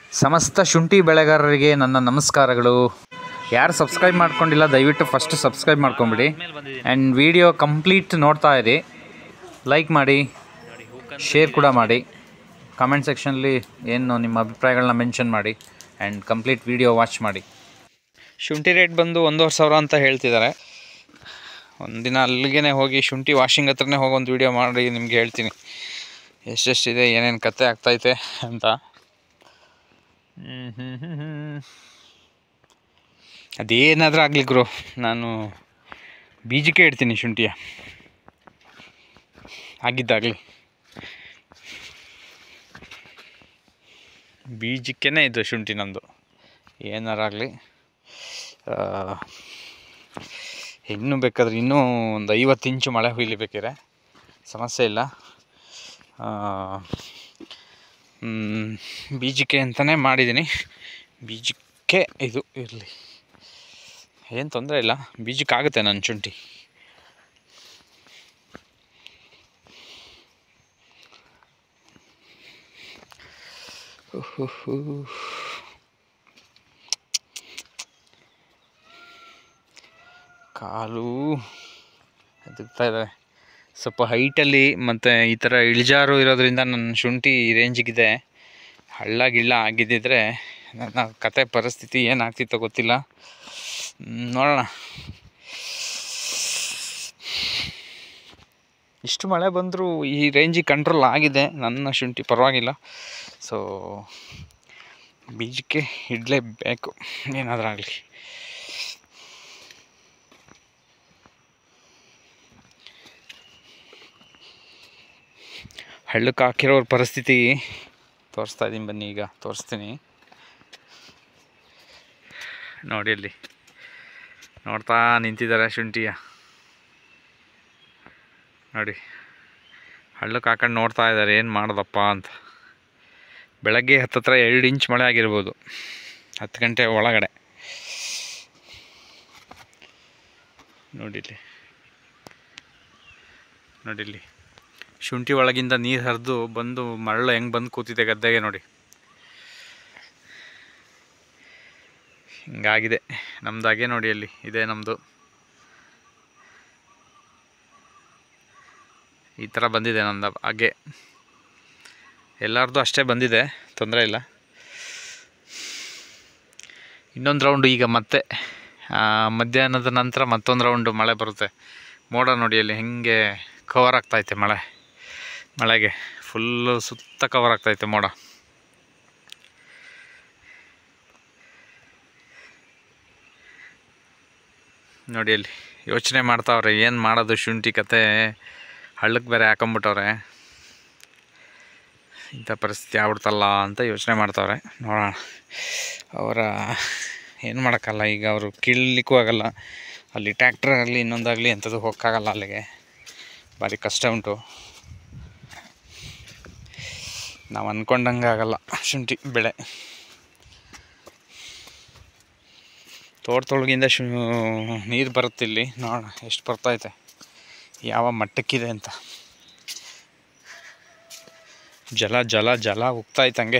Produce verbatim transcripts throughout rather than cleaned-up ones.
ಸಮಸ್ತ ಶುಂಠಿ ಬೆಳೆಗಾರರಿಗೆ ನನ್ನ ನಮಸ್ಕಾರಗಳು. ಯಾರು ಸಬ್ಸ್ಕ್ರೈಬ್ ಮಾಡ್ಕೊಂಡಿಲ್ಲ ದಯವಿಟ್ಟು ಫಸ್ಟ್ ಸಬ್ಸ್ಕ್ರೈಬ್ ಮಾಡ್ಕೊಂಬಿಡಿ. ಆ್ಯಂಡ್ ವಿಡಿಯೋ ಕಂಪ್ಲೀಟ್ ನೋಡ್ತಾ ಇರಿ, ಲೈಕ್ ಮಾಡಿ, ಶೇರ್ ಕೂಡ ಮಾಡಿ, ಕಮೆಂಟ್ ಸೆಕ್ಷನಲ್ಲಿ ಏನು ನಿಮ್ಮ ಅಭಿಪ್ರಾಯಗಳನ್ನ ಮೆನ್ಷನ್ ಮಾಡಿ ಆ್ಯಂಡ್ ಕಂಪ್ಲೀಟ್ ವಿಡಿಯೋ ವಾಚ್ ಮಾಡಿ. ಶುಂಠಿ ರೇಟ್ ಬಂದು ಒಂದೂವರೆ ಸಾವಿರ ಅಂತ ಹೇಳ್ತಿದ್ದಾರೆ. ಒಂದಿನ ಅಲ್ಲಿಗೆ ಹೋಗಿ ಶುಂಠಿ ವಾಷಿಂಗ್ ಹತ್ರನೇ ಹೋಗಿ ಒಂದು ವೀಡಿಯೋ ಮಾಡಿ ನಿಮ್ಗೆ ಹೇಳ್ತೀನಿ ಎಷ್ಟೆಷ್ಟಿದೆ, ಏನೇನು ಕತೆ ಆಗ್ತೈತೆ ಅಂತ. ಹ್ಞೂ ಹ್ಞೂ ಹ್ಞೂ ಹ್ಞೂ ಅದೇನಾದರೂ ಆಗಲಿ ಗುರು, ನಾನು ಬೀಜಕ್ಕೆ ಇಡ್ತೀನಿ ಶುಂಠಿಯ, ಆಗಿದ್ದಾಗಲಿ ಬೀಜಕ್ಕೇ ಇದು ಶುಂಠಿ ನಮ್ಮದು, ಏನಾರಾಗಲಿ. ಇನ್ನೂ ಬೇಕಾದ್ರೆ ಇನ್ನೂ ಒಂದು ಐವತ್ತು ಇಂಚು ಮಳೆ ಹುಯ್ಲಿ ಬೇಕಿದ್ರೆ ಸಮಸ್ಯೆ ಇಲ್ಲ. ಬೀಜಕ್ಕೆ ಅಂತಲೇ ಮಾಡಿದ್ದೀನಿ, ಬೀಜಕ್ಕೆ ಇದು ಇರಲಿ, ಏನು ತೊಂದರೆ ಇಲ್ಲ, ಬೀಜಕ್ಕಾಗುತ್ತೆ ನನ್ನ ಶುಂಠಿ. ಕಾಲು ಅದಕ್ತಾ ಇದ್ದಾವೆ ಸ್ವಲ್ಪ ಹೈಟಲ್ಲಿ, ಮತ್ತು ಈ ಥರ ಇಳಿಜಾರು ಇರೋದ್ರಿಂದ ನನ್ನ ಶುಂಠಿ ರೇಂಜಿಗಿದೆ. ಹಳ್ಳ ಗಿಳ್ಳ ಆಗಿದ್ದಿದ್ರೆ ನನ್ನ ಕತೆ ಪರಿಸ್ಥಿತಿ ಏನಾಗ್ತಿತ್ತೋ ಗೊತ್ತಿಲ್ಲ, ನೋಡೋಣ. ಇಷ್ಟು ಮಳೆ ಬಂದರೂ ಈ ರೇಂಜಿಗೆ ಕಂಟ್ರೋಲ್ ಆಗಿದೆ ನನ್ನ ಶುಂಠಿ, ಪರವಾಗಿಲ್ಲ. ಸೊ ಬೀಜಕ್ಕೆ ಇಡಲೇಬೇಕು ಏನಾದರೂ ಆಗಲಿ. ಹಳ್ಳಕ್ಕೆ ಹಾಕಿರೋರ ಪರಿಸ್ಥಿತಿ ತೋರಿಸ್ತಾ ಇದ್ದೀನಿ, ಬನ್ನಿ ಈಗ ತೋರಿಸ್ತೀನಿ ನೋಡಿ. ಅಲ್ಲಿ ನೋಡ್ತಾ ನಿಂತಿದ್ದಾರೆ ಶುಂಠಿಯ ನೋಡಿ, ಹಳ್ಳಕ್ಕೆ ಹಾಕೊಂಡು ನೋಡ್ತಾ ಇದ್ದಾರೆ ಏನು ಮಾಡೋದಪ್ಪ ಅಂತ. ಬೆಳಗ್ಗೆ ಹತ್ತತ್ರ ಎರಡು ಇಂಚ್ ಮಳೆ ಆಗಿರ್ಬೋದು, ಹತ್ತು ಗಂಟೆ ಒಳಗಡೆ. ನೋಡಿಲ್ಲಿ ನೋಡಿಲ್ಲಿ ಶುಂಠಿ ಒಳಗಿಂದ ನೀರು ಹರಿದು ಬಂದು ಮರಳು ಹೆಂಗೆ ಬಂದು ಕೂತಿದೆ ಗದ್ದೆಗೆ ನೋಡಿ. ಹಿಂಗಾಗಿದೆ ನಮ್ಮದಾಗೆ ನೋಡಿ, ಅಲ್ಲಿ ಇದೆ ನಮ್ಮದು. ಈ ಥರ ಬಂದಿದೆ ನಮ್ಮದು ಹಾಗೆ, ಎಲ್ಲರದ್ದು ಅಷ್ಟೇ ಬಂದಿದೆ, ತೊಂದರೆ ಇಲ್ಲ. ಇನ್ನೊಂದು ರೌಂಡು ಈಗ ಮತ್ತೆ ಮಧ್ಯಾಹ್ನದ ನಂತರ ಮತ್ತೊಂದು ರೌಂಡು ಮಳೆ ಬರುತ್ತೆ. ಮೋಡ ನೋಡಿ ಅಲ್ಲಿ ಹೆಂಗೆ ಕವರ್ ಆಗ್ತೈತೆ, ಮಳೆ ಮಳೆಗೆ ಫುಲ್ಲು ಸುತ್ತ ಕವರ್ ಆಗ್ತೈತೆ ಮೋಡ. ನೋಡಿ ಅಲ್ಲಿ ಯೋಚನೆ ಮಾಡ್ತಾವ್ರೆ ಏನು ಮಾಡೋದು ಶುಂಠಿ ಕತೆ, ಹಳ್ಳಕ್ಕೆ ಬೇರೆ ಹಾಕೊಂಬಿಟ್ಟವ್ರೆ, ಇಂಥ ಪರಿಸ್ಥಿತಿ ಆಗ್ಬಿಡ್ತಲ್ಲ ಅಂತ ಯೋಚನೆ ಮಾಡ್ತಾವ್ರೆ. ನೋಡೋಣ, ಅವರ ಏನು ಮಾಡೋಕ್ಕಲ್ಲ, ಈಗ ಅವರು ಕೀಳಲಿಕ್ಕೂ ಆಗಲ್ಲ, ಅಲ್ಲಿ ಟ್ಯಾಕ್ಟ್ರ್ ಆಗಲಿ ಇನ್ನೊಂದಾಗಲಿ ಅಂಥದ್ದು ಹೋಗೋಕ್ಕಾಗಲ್ಲ, ಅಲ್ಲಿಗೆ ಭಾರಿ ಕಷ್ಟ ಉಂಟು. ನಾವು ಅಂದ್ಕೊಂಡಂಗೆ ಆಗಲ್ಲ ಶುಂಠಿ ಬೆಳೆ. ತೋಟದೊಳಗಿಂದ ಶು ನೀರು ಬರುತ್ತೆ ಇಲ್ಲಿ, ನೋಡೋಣ ಎಷ್ಟು ಬರ್ತೈತೆ, ಯಾವ ಮಟ್ಟಕ್ಕಿದೆ ಅಂತ. ಜಲ ಜಲ ಜಲ ಹೋಗ್ತಾಯ್ತು ಹಂಗೆ.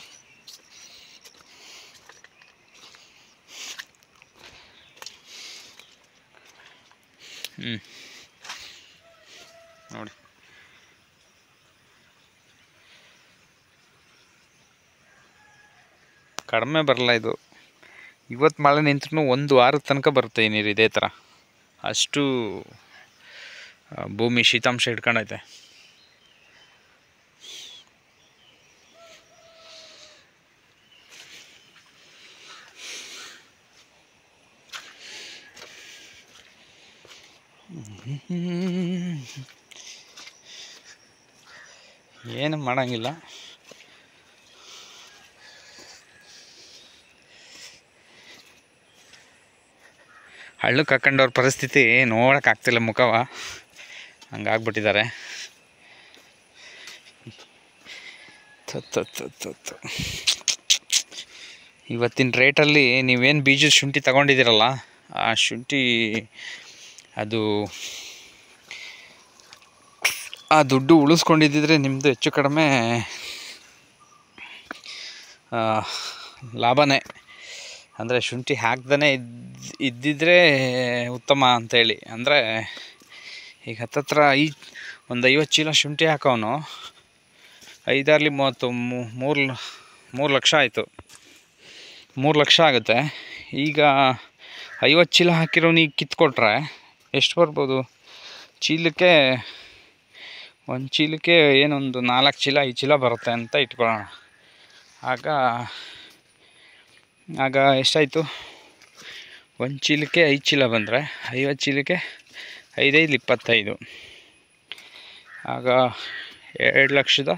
ಹ್ಞೂ ನೋಡಿ, ಕಡಿಮೆ ಬರಲ್ಲ ಇದು. ಇವತ್ತು ಮಳೆ ನಿಂತರೂ ಒಂದು ವಾರದ ತನಕ ಬರುತ್ತೆ ಈ ನೀರು ಇದೇ ಥರ, ಅಷ್ಟು ಭೂಮಿ ಶೀತಾಂಶ ಹಿಡ್ಕೊಂಡೈತೆ. ಏನು ಮಾಡೋಂಗಿಲ್ಲ, ಹಳ್ಳಕ್ಕೆ ಹಾಕೊಂಡವ್ರ ಪರಿಸ್ಥಿತಿ ನೋಡೋಕ್ಕಾಗ್ತಿಲ್ಲ, ಮುಖವ ಹಂಗಾಗ್ಬಿಟ್ಟಿದ್ದಾರೆ. ತತ್ತು ಇವತ್ತಿನ ರೇಟಲ್ಲಿ ನೀವೇನು ಬೀಜದ ಶುಂಠಿ ತಗೊಂಡಿದ್ದೀರಲ್ಲ, ಆ ಶುಂಠಿ ಅದು ಆ ದುಡ್ಡು ಉಳಿಸ್ಕೊಂಡಿದ್ದಿದ್ರೆ ನಿಮ್ಮದು ಹೆಚ್ಚು ಕಡಿಮೆ ಲಾಭನೇ. ಅಂದರೆ ಶುಂಠಿ ಹಾಕ್ದೇ ಇದ್ದು ಇದ್ದಿದ್ರೆ ಉತ್ತಮ ಅಂಥೇಳಿ. ಅಂದರೆ ಈಗ ಹತ್ತತ್ರ ಐ ಒಂದು ಐವತ್ತು ಚೀಲ ಶುಂಠಿ ಹಾಕೋನು ಐದಾರಲ್ಲಿ ಮೂವತ್ತು ಮೂರು ಮೂರು ಲಕ್ಷ ಆಯಿತು, ಮೂರು ಲಕ್ಷ ಆಗುತ್ತೆ. ಈಗ ಐವತ್ತು ಚೀಲ ಹಾಕಿರೋನು ಈಗ ಕಿತ್ಕೊಟ್ರೆ ಎಷ್ಟು ಬರ್ಬೋದು? ಚೀಲಕ್ಕೆ ಒಂದು ಚೀಲಕ್ಕೆ ಏನೊಂದು ನಾಲ್ಕು ಚೀಲ ಐದು ಚೀಲ ಬರುತ್ತೆ ಅಂತ ಇಟ್ಕೊಳ್ಳೋಣ. ಆಗ ಆಗ ಎಷ್ಟಾಯಿತು? ಒಂದು ಚೀಲಕ್ಕೆ ಐದು ಚೀಲ ಬಂದರೆ ಐವತ್ತು ಚೀಲಕ್ಕೆ ಐದೈದು ಇಪ್ಪತ್ತೈದು, ಆಗ ಎರಡು ಲಕ್ಷದ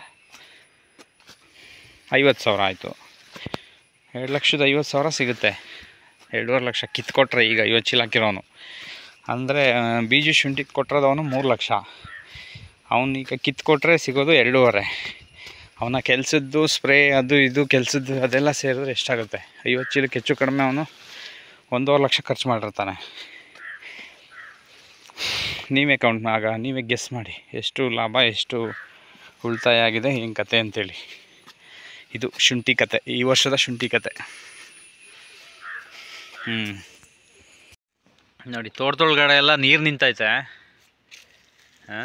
ಐವತ್ತು ಸಾವಿರ ಆಯಿತು. ಎರಡು ಲಕ್ಷದ ಐವತ್ತು ಸಾವಿರ ಸಿಗುತ್ತೆ. ಎರಡೂವರೆ ಲಕ್ಷ ಕಿತ್ಕೊಟ್ರೆ ಈಗ ಐವತ್ತು ಚೀಲ ಹಾಕಿರೋನು. ಅಂದರೆ ಬೀಜ ಶುಂಠಿ ಕೊಟ್ಟಿರೋದವನು ಮೂರು ಲಕ್ಷ, ಅವನೀಗ ಕಿತ್ಕೊಟ್ರೆ ಸಿಗೋದು ಎರಡೂವರೆ. ಅವನ ಕೆಲಸದ್ದು ಸ್ಪ್ರೇ ಅದು ಇದು ಕೆಲಸದ್ದು ಅದೆಲ್ಲ ಸೇರಿದ್ರೆ ಎಷ್ಟಾಗುತ್ತೆ? ಐವತ್ತು ಚೀಲಕ್ಕೆ ಹೆಚ್ಚು ಕಡಿಮೆ ಅವನು ಒಂದೂವರೆ ಲಕ್ಷ ಖರ್ಚು ಮಾಡಿರ್ತಾನೆ. ನೀವೇ ಕೌಂಟ್ ಆಗ ನೀವೇ ಗೆಸ್ ಮಾಡಿ ಎಷ್ಟು ಲಾಭ ಎಷ್ಟು ಉಳಿತಾಯ ಆಗಿದೆ ಏನು ಕತೆ ಅಂತೇಳಿ. ಇದು ಶುಂಠಿ ಕತೆ, ಈ ವರ್ಷದ ಶುಂಠಿ ಕತೆ. ಹ್ಞೂ ನೋಡಿ, ತೋಟದೊಳಗಡೆ ಎಲ್ಲ ನೀರು ನಿಂತೈತೆ. ಹಾಂ,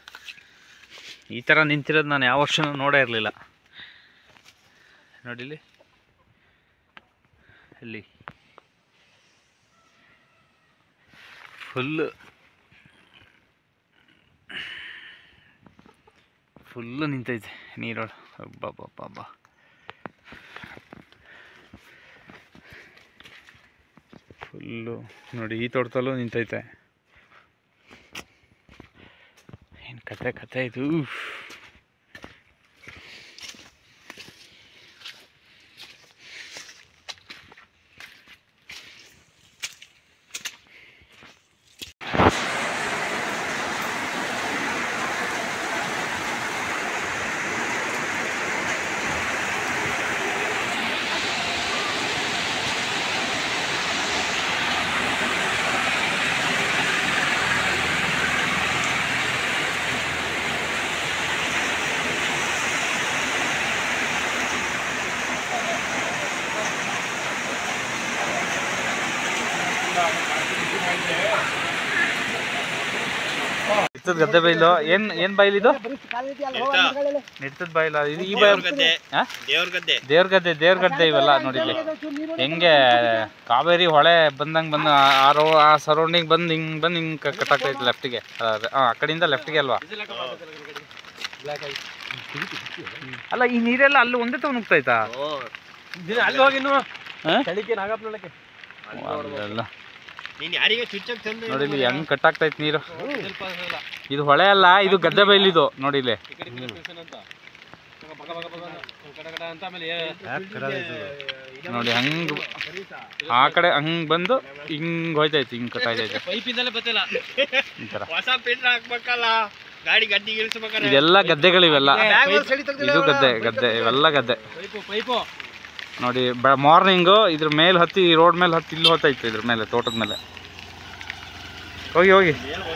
ಈ ಥರ ನಿಂತಿರೋದು ನಾನು ಯಾವ ವರ್ಷನೂ ನೋಡೇ ಇರಲಿಲ್ಲ. ನೋಡಿಲಿ, ಇಲ್ಲಿ ಫುಲ್ಲು ಫುಲ್ಲು ನಿಂತೈತೆ ನೀರೊಳ. ಅಬ್ಬಬ್ಬಬ್ಬ, ಫುಲ್ಲು ನೋಡಿ, ಈ ತೋಟದಲ್ಲೂ ನಿಂತೈತೆ. ಏನು ಕತೆ ಕತೆ ಇದು. ನಿರ್ತದ ಗದ್ದೆ ಬೈಲು. ಏನ್ ಏನ್ ಬೈಲಿದು? ನಿರ್ತದ ಬೈಲ. ಇದು ಈ ಬೈಲ್ ದೇವ್ರ ಗದ್ದೆ, ದೇವ್ರ ಗದ್ದೆ ದೇವ್ರ ಗದ್ದೆ ಇವೆಲ್ಲ ನೋಡಿದ್ವಿ ಹೆಂಗೆ ಕಾವೇರಿ ಹೊಳೆ ಬಂದಂಗೆ ಬಂದು ಆ ರೋ ಆ ಸರೌಂಡಿಂಗ್ ಬಂದು ಹಿಂಗೆ ಬಂದು ಹಿಂಗೆ ಕಟ್ಟಾಗ್ತೈತೆ ಲೆಫ್ಟಿಗೆ. ಹಾಂ, ಆ ಕಡೆಯಿಂದ ಲೆಫ್ಟಿಗೆ ಅಲ್ವಾ? ಅಲ್ಲ, ಈ ನೀರೆಲ್ಲ ಅಲ್ಲಿ ಒಂದೇ ತಗೊಂಡು ಹೋಗ್ತಾಯ್ತಾ? ಅಲ್ಲಿ ಹೋಗಿ ಅಲ್ಲ ನೋಡಿಲಿ ಹೆಂಗ್ ಕಟ್ಟಾಗ್ತೈತೆ ನೀರು. ಇದು ಹೊಳೆ ಅಲ್ಲ, ಇದು ಗದ್ದೆ ಬೈಲಿದು ನೋಡಿಲಿ. ನೋಡಿ ಹಂಗ್ ಆ ಕಡೆ ಹಂಗ್ ಬಂದು ಹಿಂಗ್ ಹೋಯ್ತೈತಿ, ಹಿಂಗ್ ಕಟ್ಟಾಯ್ತೈತೆ. ಇದೆಲ್ಲ ಗದ್ದೆಗಳಿವೆಲ್ಲ. ಇದು ಗದ್ದೆ ಗದ್ದೆ ಇವೆಲ್ಲ ಗದ್ದೆ ನೋಡಿ. ಮಾರ್ನಿಂಗು ಇದ್ರ ಮೇಲೆ ಹತ್ತಿ, ರೋಡ್ ಮೇಲೆ ಹತ್ತಿ ಇಲ್ಲಿ ಹೋಗ್ತೈತೆ, ಇದ್ರ ಮೇಲೆ ತೋಟದ ಮೇಲೆ ಹೋಗಿ ಹೋಗಿ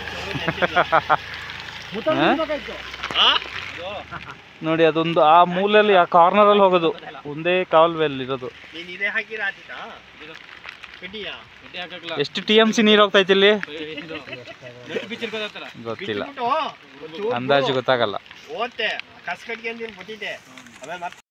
ನೋಡಿ. ಅದೊಂದು ಆ ಮೂಲೆಯಲ್ಲಿ ಆ ಕಾರ್ನರಲ್ಲಿ ಹೋಗೋದು, ಒಂದೇ ಕಾಲುವೆಯಲ್ಲಿ ಇರೋದು. ಎಷ್ಟು ಟಿ ಎಂ ಸಿ ನೀರು ಹೋಗ್ತೈತಿ ಇಲ್ಲಿ ಗೊತ್ತಿಲ್ಲ, ಅಂದಾಜು ಗೊತ್ತಾಗಲ್ಲ.